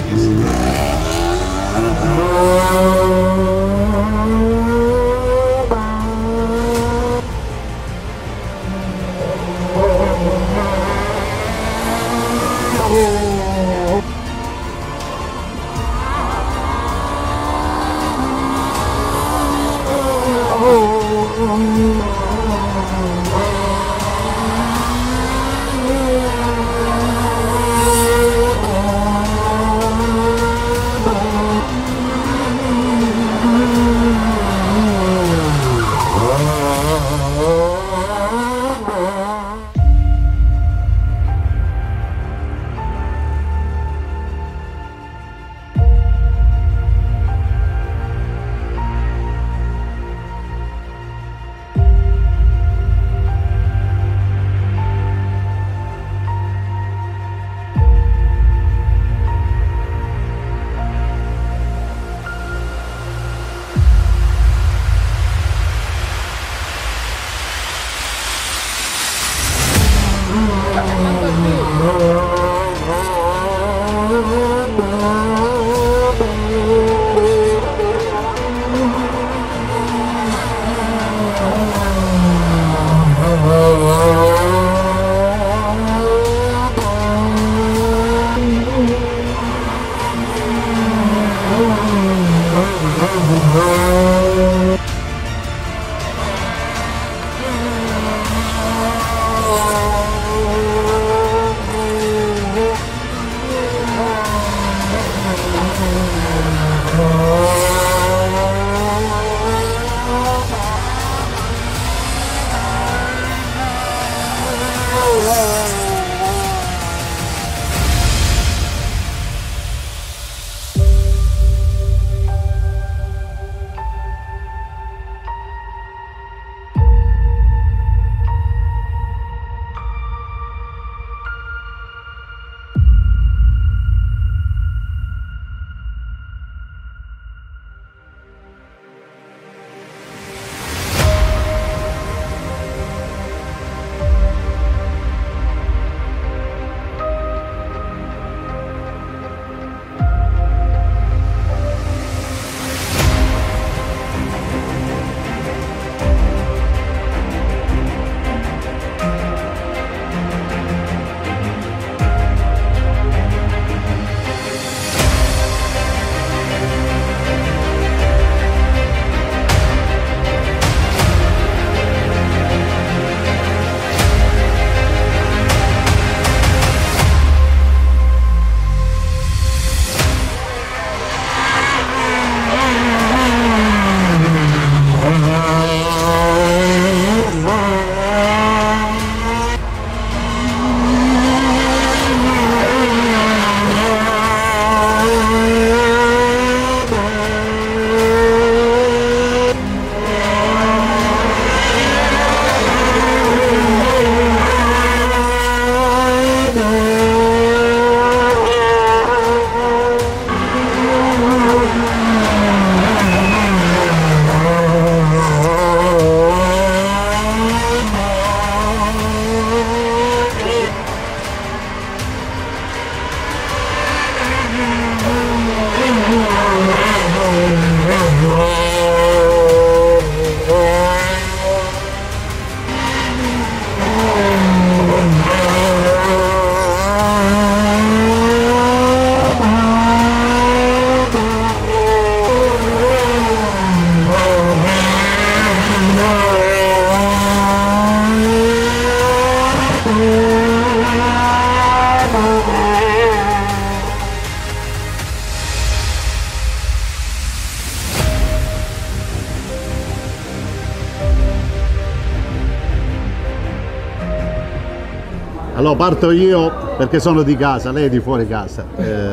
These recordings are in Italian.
Allora parto io perché sono di casa, lei è di fuori casa.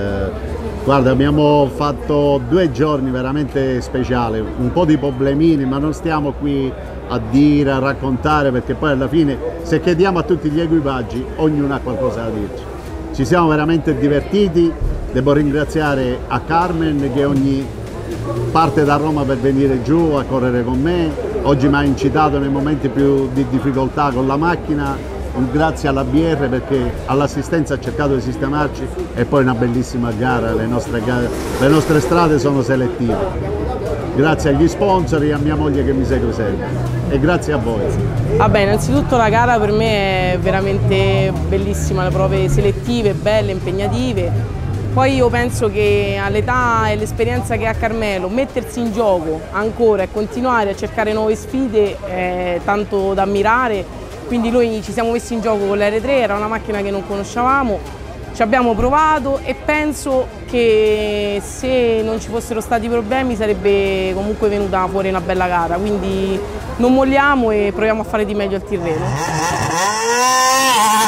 Guarda, abbiamo fatto 2 giorni veramente speciali, un po' di problemini, ma non stiamo qui a dire, a raccontare, perché poi alla fine se chiediamo a tutti gli equipaggi ognuno ha qualcosa da dirci. Ci siamo veramente divertiti, devo ringraziare a Carmen che ogni parte da Roma per venire giù a correre con me. Oggi mi ha incitato nei momenti più di difficoltà con la macchina un grazie alla BR perché all'assistenza ha cercato di sistemarci e poi una bellissima gara, le nostre strade sono selettive. Grazie agli sponsor e a mia moglie che mi segue sempre e grazie a voi. Vabbè, innanzitutto la gara per me è veramente bellissima, le prove selettive, belle, impegnative. Poi io penso che all'età e l'esperienza che ha Carmelo, mettersi in gioco ancora e continuare a cercare nuove sfide è tanto da ammirare. Quindi noi ci siamo messi in gioco con l'R3, era una macchina che non conoscevamo, ci abbiamo provato e penso che se non ci fossero stati problemi sarebbe comunque venuta fuori una bella gara. Quindi non molliamo e proviamo a fare di meglio al Tirreno.